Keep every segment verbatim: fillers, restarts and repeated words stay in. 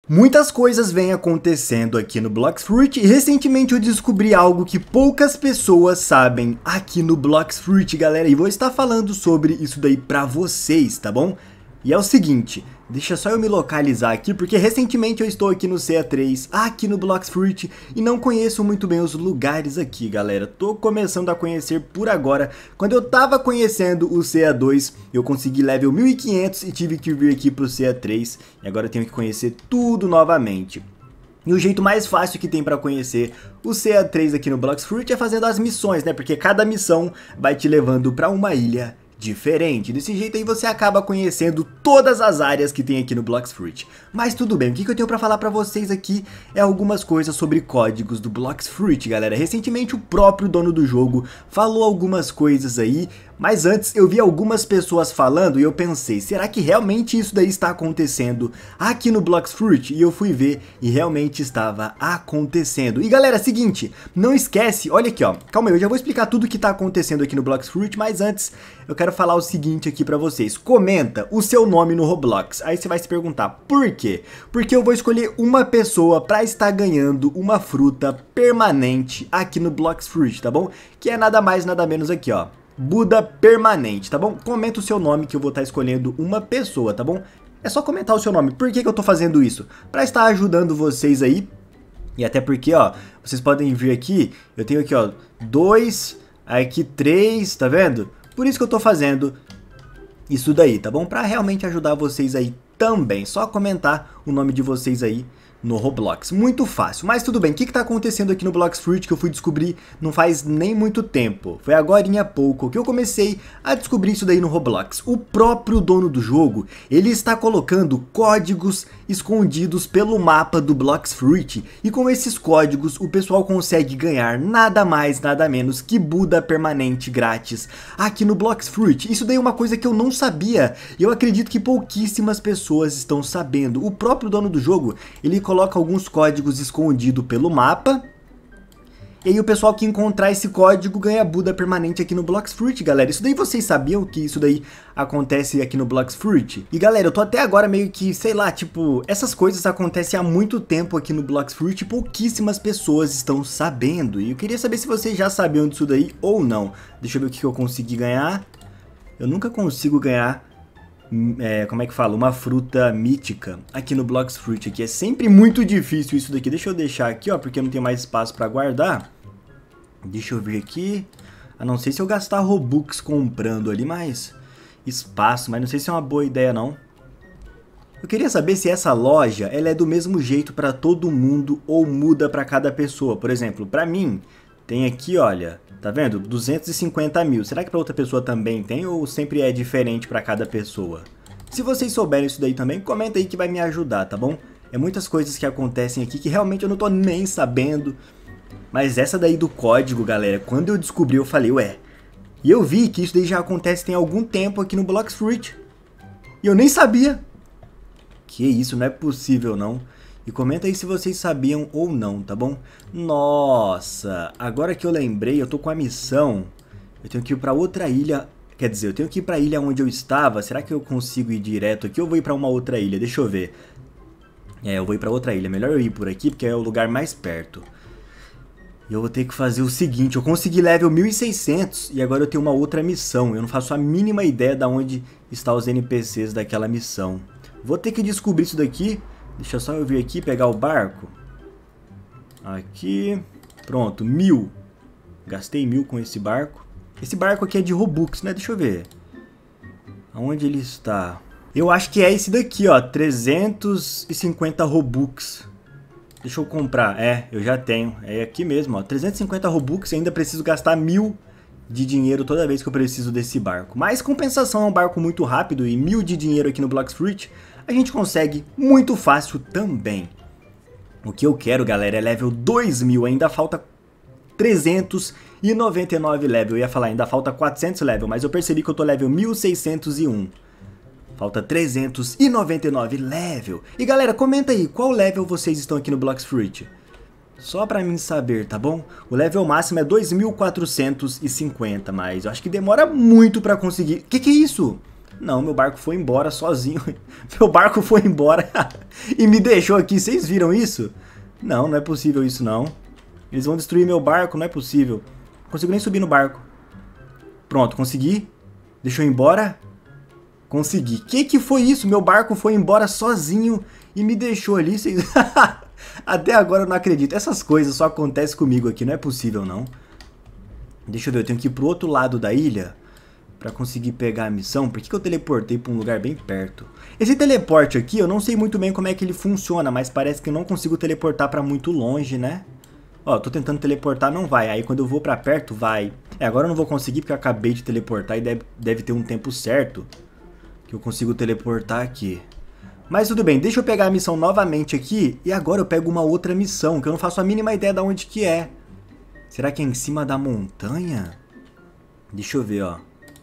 Muitas coisas vêm acontecendo aqui no Blox Fruit e recentemente eu descobri algo que poucas pessoas sabem aqui no Blox Fruit, galera, e vou estar falando sobre isso daí pra vocês, tá bom? E é o seguinte, deixa só eu me localizar aqui, porque recentemente eu estou aqui no C A três, aqui no Blox Fruit, e não conheço muito bem os lugares aqui, galera. Tô começando a conhecer por agora. Quando eu tava conhecendo o C A dois, eu consegui level mil e quinhentos e tive que vir aqui pro C A três, e agora eu tenho que conhecer tudo novamente. E o jeito mais fácil que tem pra conhecer o C A três aqui no Blox Fruit é fazendo as missões, né? Porque cada missão vai te levando pra uma ilha diferente. Desse jeito aí você acaba conhecendo todas as áreas que tem aqui no Blox Fruit. Mas tudo bem, o que eu tenho pra falar pra vocês aqui é algumas coisas sobre códigos do Blox Fruit, galera. Recentemente o próprio dono do jogo falou algumas coisas aí, mas antes eu vi algumas pessoas falando e eu pensei, será que realmente isso daí está acontecendo aqui no Blox Fruit? E eu fui ver e realmente estava acontecendo. E galera, seguinte, não esquece, olha aqui ó, calma aí, eu já vou explicar tudo o que está acontecendo aqui no Blox Fruit, mas antes eu quero falar o seguinte aqui pra vocês. Comenta o seu nome no Roblox. Aí você vai se perguntar, por quê? Porque eu vou escolher uma pessoa pra estar ganhando uma fruta permanente aqui no Blox Fruit, tá bom? Que é nada mais, nada menos aqui, ó. Buda permanente, tá bom? Comenta o seu nome que eu vou estar escolhendo uma pessoa, tá bom? É só comentar o seu nome. Por que que eu tô fazendo isso? Pra estar ajudando vocês aí. E até porque, ó, vocês podem vir aqui, eu tenho aqui, ó, dois, aqui três, tá vendo? Por isso que eu tô fazendo isso daí, tá bom? Pra realmente ajudar vocês aí também. Só comentar o nome de vocês aí no Roblox. Muito fácil. Mas tudo bem, o que que tá acontecendo aqui no Blox Fruit que eu fui descobrir não faz nem muito tempo? Foi agorinha há pouco que eu comecei a descobrir isso daí no Roblox. O próprio dono do jogo, ele está colocando códigos escondidos pelo mapa do Blox Fruit. E com esses códigos o pessoal consegue ganhar nada mais, nada menos que Buda permanente grátis aqui no Blox Fruit. Isso daí é uma coisa que eu não sabia. E eu acredito que pouquíssimas pessoas estão sabendo. O próprio dono do jogo, ele coloca alguns códigos escondidos pelo mapa. E aí o pessoal que encontrar esse código ganha Buda permanente aqui no Blox Fruit, galera. Isso daí vocês sabiam que isso daí acontece aqui no Blox Fruit? E galera, eu tô até agora meio que, sei lá, tipo, essas coisas acontecem há muito tempo aqui no Blox Fruit e pouquíssimas pessoas estão sabendo. E eu queria saber se vocês já sabiam disso daí ou não. Deixa eu ver o que eu consegui ganhar. Eu nunca consigo ganhar... É, como é que fala? Uma fruta mítica aqui no Blox Fruit. Aqui é sempre muito difícil isso daqui. Deixa eu deixar aqui, ó, porque eu não tenho mais espaço pra guardar. Deixa eu ver aqui. A não sei se eu gastar Robux comprando ali, mas espaço, mas não sei se é uma boa ideia não. Eu queria saber se essa loja ela é do mesmo jeito pra todo mundo ou muda pra cada pessoa. Por exemplo, pra mim tem aqui, olha, tá vendo? duzentos e cinquenta mil. Será que pra outra pessoa também tem ou sempre é diferente pra cada pessoa? Se vocês souberem isso daí também, comenta aí que vai me ajudar, tá bom? É muitas coisas que acontecem aqui que realmente eu não tô nem sabendo. Mas essa daí do código, galera, quando eu descobri eu falei, ué. E eu vi que isso daí já acontece tem algum tempo aqui no Blox Fruit. E eu nem sabia. Que isso, não é possível não. E comenta aí se vocês sabiam ou não, tá bom? Nossa, agora que eu lembrei, eu tô com a missão. Eu tenho que ir pra outra ilha. Quer dizer, eu tenho que ir pra ilha onde eu estava. Será que eu consigo ir direto aqui ou vou ir pra uma outra ilha? Deixa eu ver. É, eu vou ir pra outra ilha. Melhor eu ir por aqui porque é o lugar mais perto. E eu vou ter que fazer o seguinte. Eu consegui level mil e seiscentos e agora eu tenho uma outra missão. Eu não faço a mínima ideia de onde estão os N P Cs daquela missão. Vou ter que descobrir isso daqui. Deixa só eu vir aqui pegar o barco. Aqui. Pronto, mil. Gastei mil com esse barco. Esse barco aqui é de Robux, né? Deixa eu ver. Aonde ele está? Eu acho que é esse daqui, ó. trezentos e cinquenta Robux. Deixa eu comprar. É, eu já tenho. É aqui mesmo, ó. trezentos e cinquenta Robux e ainda preciso gastar mil de dinheiro toda vez que eu preciso desse barco. Mas compensação é um barco muito rápido e mil de dinheiro aqui no Blox Fruit a gente consegue muito fácil também. O que eu quero, galera, é level dois mil. Ainda falta trezentos e noventa e nove level. Eu ia falar, ainda falta quatrocentos level, mas eu percebi que eu tô level mil seiscentos e um. Falta trezentos e noventa e nove level. E galera, comenta aí, qual level vocês estão aqui no Blox Fruit? Só pra mim saber, tá bom? O level máximo é dois mil quatrocentos e cinquenta, mas eu acho que demora muito pra conseguir. Que que é isso? Não, meu barco foi embora sozinho. Meu barco foi embora e me deixou aqui. Vocês viram isso? Não, não é possível isso não. Eles vão destruir meu barco, não é possível. Não consigo nem subir no barco. Pronto, consegui. Deixou eu ir embora. Consegui. Que que foi isso? Meu barco foi embora sozinho e me deixou ali. Vocês... Até agora eu não acredito. Essas coisas só acontecem comigo aqui. Não é possível não. Deixa eu ver, eu tenho que ir pro outro lado da ilha pra conseguir pegar a missão. Por que que eu teleportei pra um lugar bem perto? Esse teleporte aqui, eu não sei muito bem como é que ele funciona, mas parece que eu não consigo teleportar pra muito longe, né? Ó, eu tô tentando teleportar, não vai. Aí quando eu vou pra perto, vai. É, agora eu não vou conseguir porque eu acabei de teleportar e deve, deve ter um tempo certo que eu consigo teleportar aqui. Mas tudo bem, deixa eu pegar a missão novamente aqui e agora eu pego uma outra missão, que eu não faço a mínima ideia de onde que é. Será que é em cima da montanha? Deixa eu ver, ó.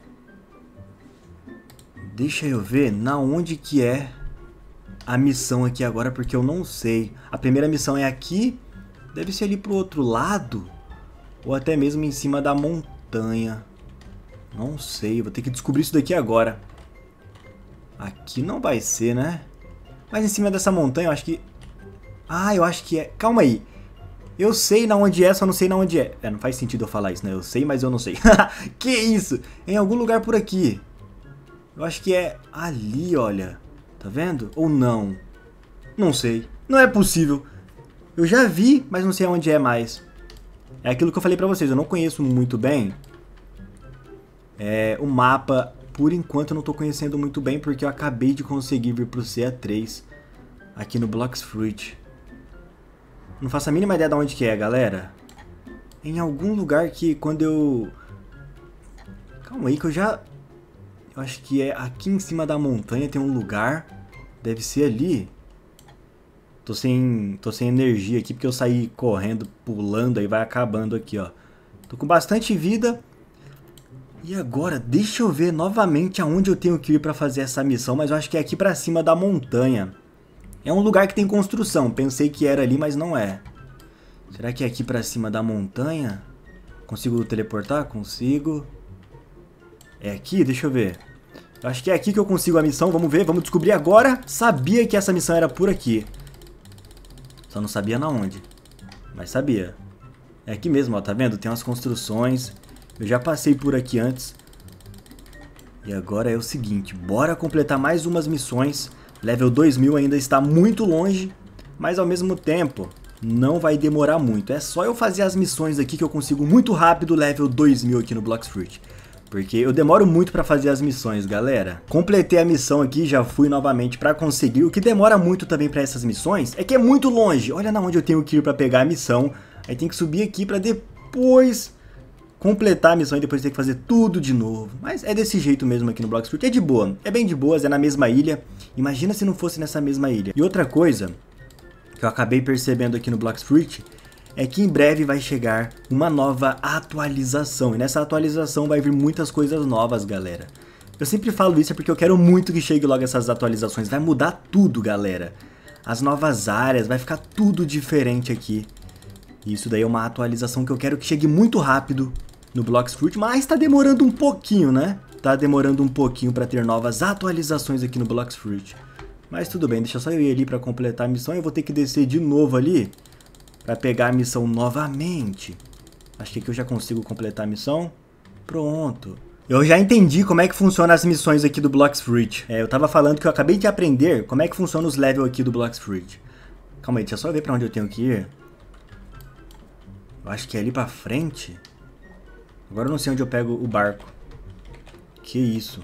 Deixa eu ver na onde que é a missão aqui agora, porque eu não sei. A primeira missão é aqui, deve ser ali pro outro lado, ou até mesmo em cima da montanha. Não sei, vou ter que descobrir isso daqui agora. Aqui não vai ser, né? Mas em cima dessa montanha eu acho que... Ah, eu acho que é... Calma aí. Eu sei na onde é, só não sei na onde é. É, não faz sentido eu falar isso, né? Eu sei, mas eu não sei. Que isso? Em algum lugar por aqui. Eu acho que é ali, olha. Tá vendo? Ou não? Não sei. Não é possível. Eu já vi, mas não sei onde é mais. É aquilo que eu falei pra vocês. Eu não conheço muito bem. É, o mapa, por enquanto, eu não tô conhecendo muito bem. Porque eu acabei de conseguir vir pro C A três. Aqui no Blox Fruit. Não faço a mínima ideia de onde que é, galera. Em algum lugar que quando eu... Calma aí que eu já... Eu acho que é aqui em cima da montanha tem um lugar. Deve ser ali. Tô sem, tô sem energia aqui porque eu saí correndo, pulando, aí vai acabando aqui, ó. Tô com bastante vida. E agora, deixa eu ver novamente aonde eu tenho que ir pra fazer essa missão. Mas eu acho que é aqui pra cima da montanha. É um lugar que tem construção. Pensei que era ali, mas não é. Será que é aqui pra cima da montanha? Consigo teleportar? Consigo. É aqui? Deixa eu ver. Eu acho que é aqui que eu consigo a missão. Vamos ver, vamos descobrir agora. Sabia que essa missão era por aqui. Só não sabia na onde. Mas sabia. É aqui mesmo, ó. Tá vendo? Tem umas construções. Eu já passei por aqui antes. E agora é o seguinte. Bora completar mais umas missões. Level dois mil ainda está muito longe. Mas ao mesmo tempo... não vai demorar muito. É só eu fazer as missões aqui que eu consigo muito rápido level dois mil aqui no Blox Fruit. Porque eu demoro muito pra fazer as missões, galera. Completei a missão aqui, já fui novamente pra conseguir. O que demora muito também pra essas missões é que é muito longe. Olha na onde eu tenho que ir pra pegar a missão. Aí tem que subir aqui pra depois completar a missão e depois ter que fazer tudo de novo. Mas é desse jeito mesmo aqui no Blox Fruit. É de boa, é bem de boas, é na mesma ilha. Imagina se não fosse nessa mesma ilha. E outra coisa que eu acabei percebendo aqui no Blox Fruit é que em breve vai chegar uma nova atualização. E nessa atualização vai vir muitas coisas novas, galera. Eu sempre falo isso porque eu quero muito que chegue logo essas atualizações. Vai mudar tudo, galera. As novas áreas, vai ficar tudo diferente aqui. E isso daí é uma atualização que eu quero que chegue muito rápido no Blox Fruit. Mas tá demorando um pouquinho, né? Tá demorando um pouquinho para ter novas atualizações aqui no Blox Fruit. Mas tudo bem, deixa só eu ir ali pra completar a missão. Eu vou ter que descer de novo ali pra pegar a missão novamente. Acho que aqui eu já consigo completar a missão. Pronto. Eu já entendi como é que funciona as missões aqui do Blox Fruit. É, eu tava falando que eu acabei de aprender como é que funciona os levels aqui do Blox Fruit. Calma aí, deixa eu só ver pra onde eu tenho que ir. Eu acho que é ali pra frente. Agora eu não sei onde eu pego o barco. Que isso.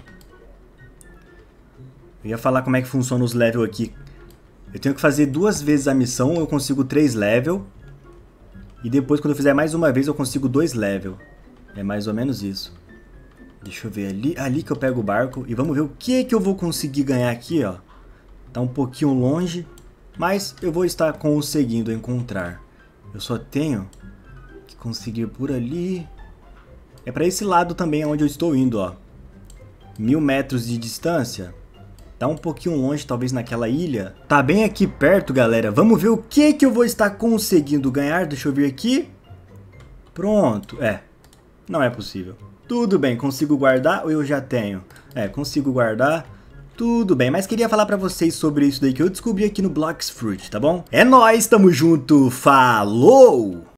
Eu ia falar como é que funciona os levels aqui. Eu tenho que fazer duas vezes a missão, eu consigo três levels. E depois, quando eu fizer mais uma vez, eu consigo dois levels. É mais ou menos isso. Deixa eu ver ali, ali que eu pego o barco. E vamos ver o que, que eu vou conseguir ganhar aqui, ó. Tá um pouquinho longe, mas eu vou estar conseguindo encontrar. Eu só tenho que conseguir por ali. É pra esse lado também onde eu estou indo, ó. Mil metros de distância. Tá um pouquinho longe, talvez naquela ilha. Tá bem aqui perto, galera. Vamos ver o que que eu vou estar conseguindo ganhar. Deixa eu ver aqui. Pronto. É. Não é possível. Tudo bem, consigo guardar ou eu já tenho? É, consigo guardar. Tudo bem, mas queria falar pra vocês sobre isso daí que eu descobri aqui no Blox Fruit, tá bom? É nóis, tamo junto, falou!